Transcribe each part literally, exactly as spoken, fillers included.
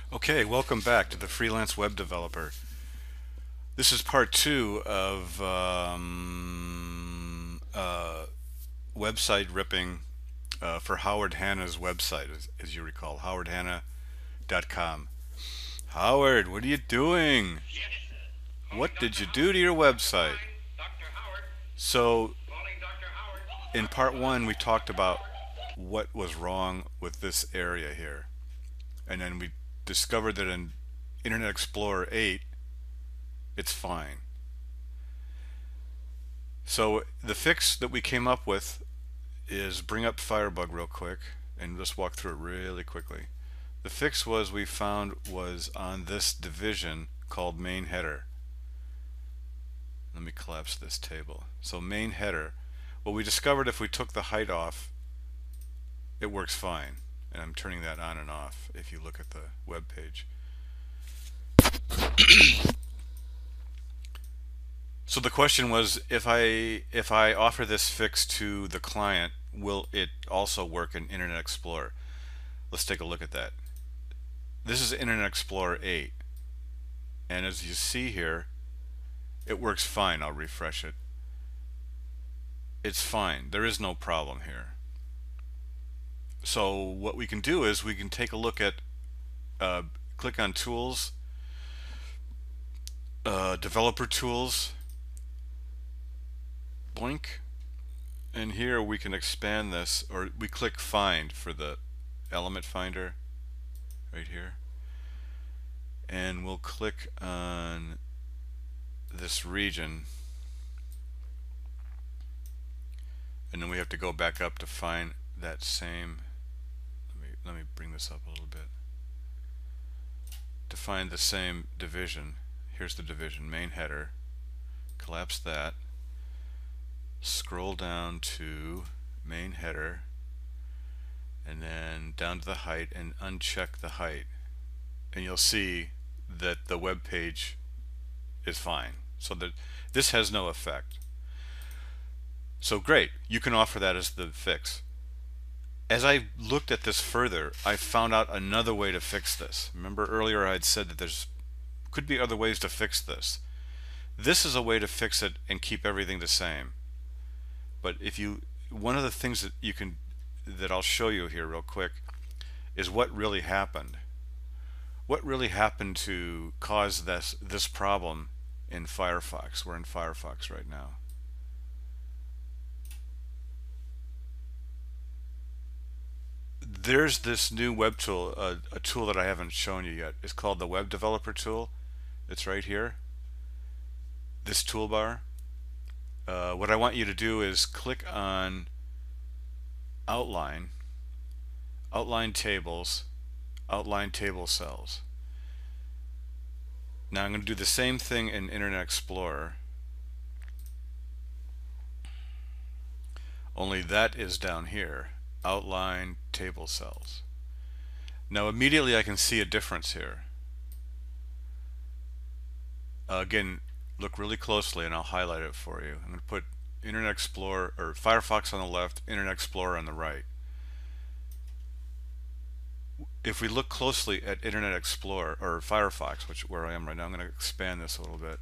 Okay, welcome back to the Freelance Web Developer. This is part two of um, uh, website ripping uh, for Howard Hanna's website, as, as you recall, howard hanna dot com. Howard, what are you doing? Yes. Calling What did doctor you do Howard. to your Doctor website? Line. doctor Howard. So, Calling doctor Howard. in doctor part Line. one, we talked doctor about Howard. what was wrong with this area here. And then we discovered that in Internet Explorer eight, it's fine. So the fix that we came up with is bring up Firebug real quick and just walk through it really quickly. The fix was we found was on this division called main header. Let me collapse this table. So main header. Well, we discovered if we took the height off, it works fine. And I'm turning that on and off if you look at the web page. So the question was, if I if I offer this fix to the client, will it also work in Internet Explorer? Let's take a look at that. This is Internet Explorer eight, and as you see here, it works fine. I'll refresh it. It's fine. There is no problem here. So what we can do is we can take a look at, uh, click on Tools, uh, Developer Tools, blink, and here we can expand this, or we click Find for the element finder right here, and we'll click on this region, and then we have to go back up to find that same, let me, let me bring this up a little bit, to find the same division. Here's the division, main header, collapse that, scroll down to main header, and then down to the height and uncheck the height, and you'll see that the web page is fine. So that this has no effect. So great, you can offer that as the fix. As I looked at this further, I found out another way to fix this. Remember earlier I had said that there's could be other ways to fix this. This is a way to fix it and keep everything the same. But if you, one of the things that you can, that I'll show you here real quick, is what really happened. What really happened to cause this this problem in Firefox? We're in Firefox right now. There's this new web tool, uh, a tool that I haven't shown you yet. It's called the Web Developer tool. It's right here, this toolbar. Uh, what I want you to do is click on Outline, Outline Tables, Outline Table Cells. Now I'm going to do the same thing in Internet Explorer, only that is down here, Outline Table Cells. Now immediately I can see a difference here. Uh, again, look really closely and I'll highlight it for you. I'm going to put Internet Explorer, or Firefox on the left, Internet Explorer on the right. If we look closely at Internet Explorer, or Firefox, which where I am right now, I'm going to expand this a little bit.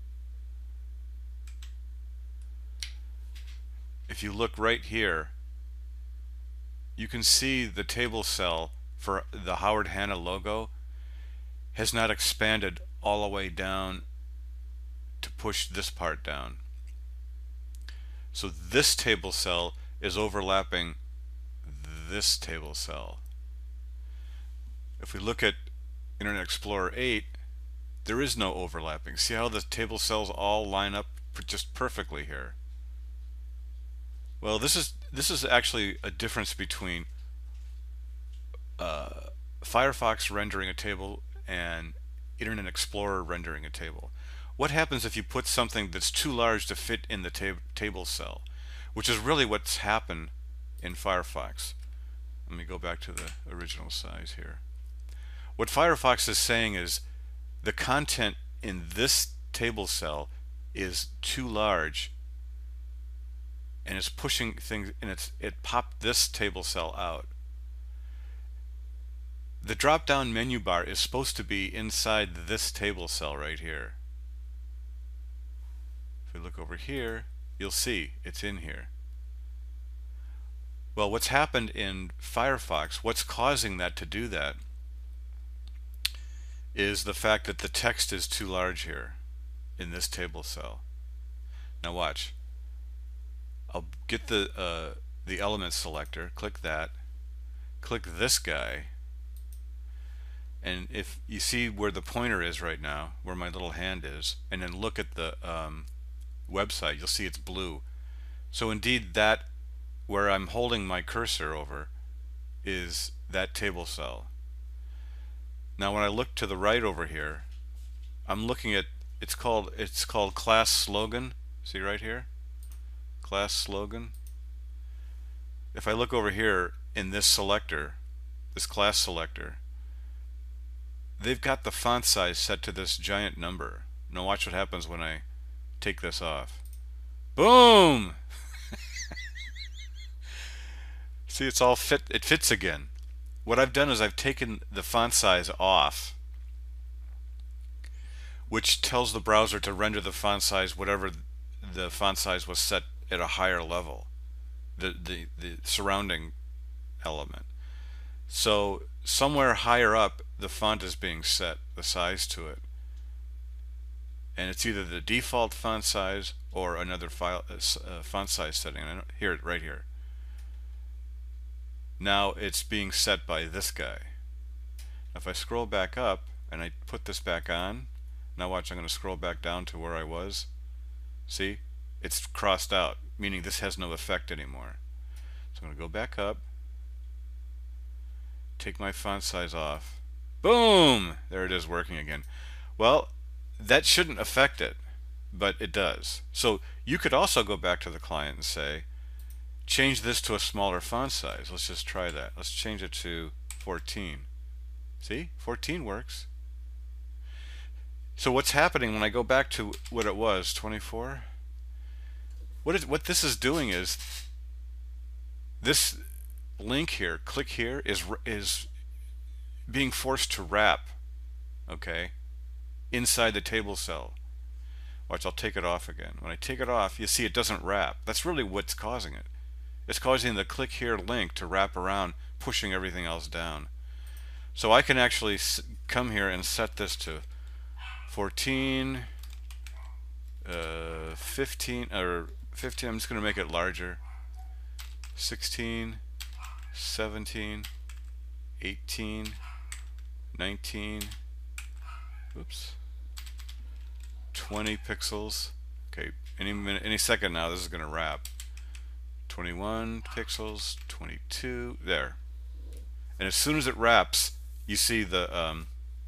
If you look right here, you can see the table cell for the Howard Hanna logo has not expanded all the way down to push this part down. So this table cell is overlapping this table cell. If we look at Internet Explorer eight, there is no overlapping. See how the table cells all line up just perfectly here? Well, this is this is actually a difference between uh, Firefox rendering a table and Internet Explorer rendering a table. What happens if you put something that's too large to fit in the tab table cell, which is really what's happened in Firefox. Let me go back to the original size here. What Firefox is saying is the content in this table cell is too large, and it's pushing things, and it's it popped this table cell out. the drop down menu bar is supposed to be inside this table cell right here. If we look over here, you'll see it's in here. Well, what's happened in Firefox, what's causing that to do that, is the fact that the text is too large here in this table cell. Now watch. I'll get the uh, the element selector, click that, click this guy, and if you see where the pointer is right now, where my little hand is, and then look at the um, website, you'll see it's blue. So indeed, that where I'm holding my cursor over is that table cell. Now when I look to the right over here, I'm looking at, it's called it's called class slogan. See right here, class slogan. If I look over here in this selector, this class selector, they've got the font size set to this giant number. Now watch what happens when I take this off. Boom! See, it's all fit, it fits again. What I've done is I've taken the font size off, which tells the browser to render the font size whatever the font size was set at a higher level, the, the, the surrounding element. So somewhere higher up the font is being set, the size to it, and it's either the default font size or another file, uh, font size setting. I don't, here, right here. Now it's being set by this guy. If I scroll back up and I put this back on, now watch, I'm going to scroll back down to where I was. See, it's crossed out, meaning this has no effect anymore. So I'm going to go back up, take my font size off. Boom! There it is, working again. Well, that shouldn't affect it, but it does. So you could also go back to the client and say, change this to a smaller font size. Let's just try that. Let's change it to fourteen. See, fourteen works. So what's happening when I go back to what it was, twenty-four? What is what this is doing is this link here, click here, is is being forced to wrap, okay, inside the table cell. Watch, I'll take it off again. When I take it off, you see it doesn't wrap. That's really what's causing it. It's causing the click here link to wrap around, pushing everything else down. So I can actually come here and set this to fourteen, uh, fifteen, or fifteen. I'm just going to make it larger. sixteen, seventeen, eighteen, nineteen, oops, twenty pixels. Okay, any minute, any second now, this is going to wrap. twenty-one pixels, twenty-two, there. And as soon as it wraps, you see the um,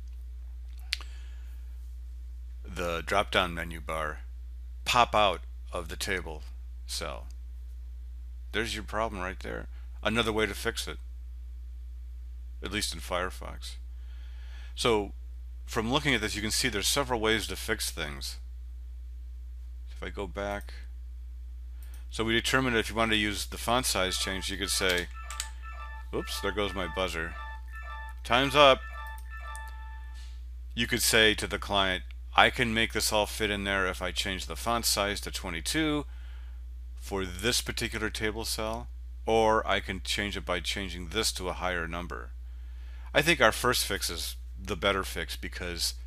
the drop-down menu bar pop out of the table cell. There's your problem right there. Another way to fix it, at least in Firefox. So from looking at this, you can see there's several ways to fix things. If I go back, so we determined if you wanted to use the font size change, you could say, oops, there goes my buzzer, time's up. You could say to the client, I can make this all fit in there if I change the font size to twenty-two for this particular table cell, or I can change it by changing this to a higher number. I think our first fix is the better fix because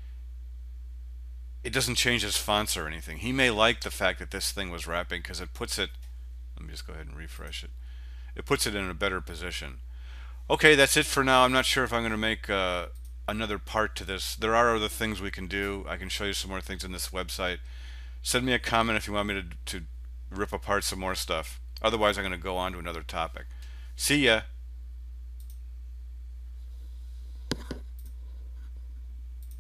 it doesn't change his fonts or anything. He may like the fact that this thing was wrapping because it puts it, let me just go ahead and refresh it. It puts it in a better position. Okay, that's it for now. I'm not sure if I'm going to make uh, another part to this. There are other things we can do. I can show you some more things in this website. Send me a comment if you want me to, to rip apart some more stuff. Otherwise, I'm going to go on to another topic. See ya.